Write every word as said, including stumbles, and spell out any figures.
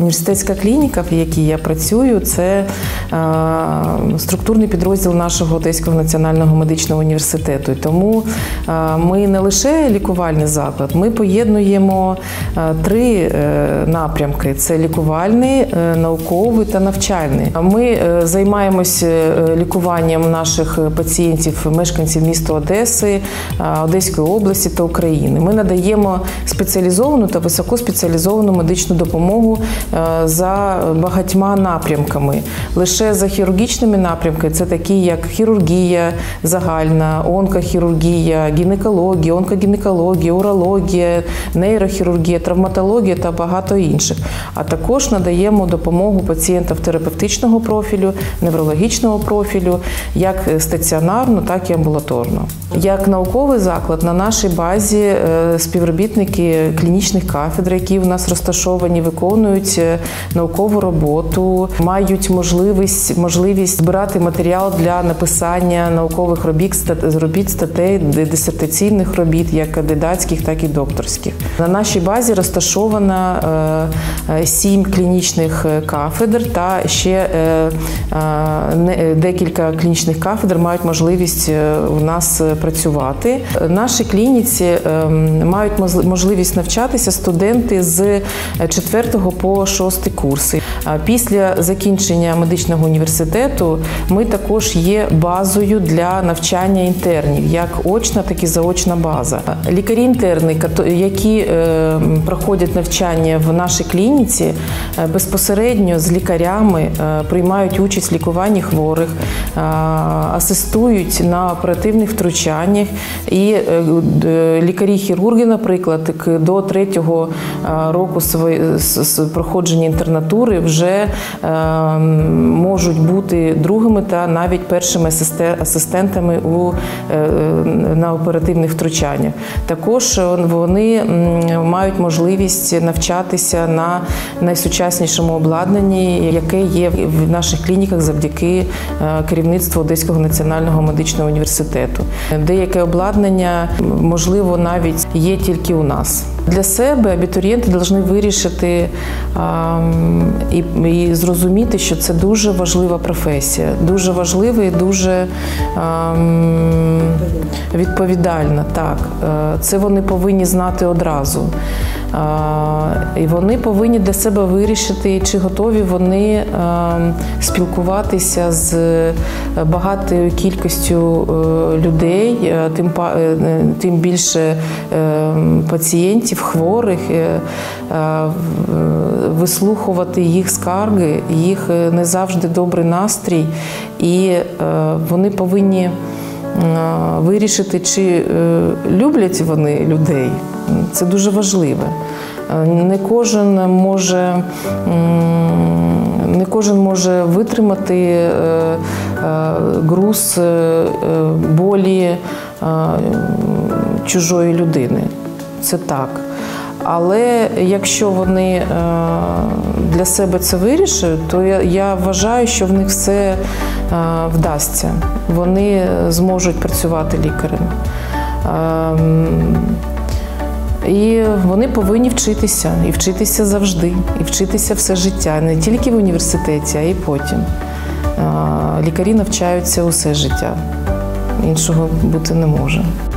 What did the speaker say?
Університетська клініка, в якій я працюю, це структурний підрозділ нашого Одеського національного медичного університету. Тому ми не лише лікувальний заклад, ми поєднуємо три напрямки – це лікувальний, науковий та навчальний. Ми займаємося лікуванням наших пацієнтів, мешканців міста Одеси, Одеської області та України. Ми надаємо спеціалізовану та високоспеціалізовану медичну допомогу за багатьма напрямками. Лише за хірургічними напрямками, це такі як хірургія загальна, онкохірургія, гінекологія, онкогінекологія, урологія, нейрохірургія, травматологія та багато інших. А також надаємо допомогу пацієнтам терапевтичного профілю, неврологічного профілю, як стаціонарно, так і амбулаторно. Як науковий заклад, на нашій базі співробітники клінічних кафедр, які у нас розташовані, виконують наукову роботу, мають можливість, можливість збирати матеріал для написання наукових робіт, робіт, статей, дисертаційних робіт, як кандидатських, так і докторських. На нашій базі розташовано сім клінічних кафедр та ще декілька клінічних кафедр мають можливість у нас працювати. В нашій клініці мають можливість навчатися студенти з четвертого по шостий курси. Після закінчення медичного університету ми також є базою для навчання інтернів, як очна, так і заочна база. Лікарі-інтерни, які проходять навчання в нашій клініці, безпосередньо з лікарями приймають участь в лікуванні хворих, асистують на оперативних втручаннях. І лікарі-хірурги, наприклад, до третього року проходження інтернатури вже можуть бути другими та навіть першими асистентами у, на оперативних втручаннях. Також вони мають можливість навчатися на найсучаснішому обладнанні, яке є в наших клініках завдяки керівництву Одеського національного медичного університету. Деяке обладнання, можливо, навіть є тільки у нас. Для себе абітурієнти повинні вирішити а, і, і зрозуміти, що це дуже важлива професія, дуже важлива і дуже а, відповідальна. Так, це вони повинні знати одразу. І вони повинні для себе вирішити, чи готові вони спілкуватися з багатою кількістю людей, тим, тим більше пацієнтів, хворих, вислухувати їх скарги, їх не завжди добрий настрій, і вони повинні вирішити, чи люблять вони людей. Це дуже важливо. Не кожен може, не кожен може витримати груз болі чужої людини. Це так. Але якщо вони для себе це вирішують, то я вважаю, що в них все вдасться. Вони зможуть працювати лікарем. І вони повинні вчитися, і вчитися завжди, і вчитися все життя, не тільки в університеті, а й потім. Лікарі навчаються усе життя, іншого бути не може.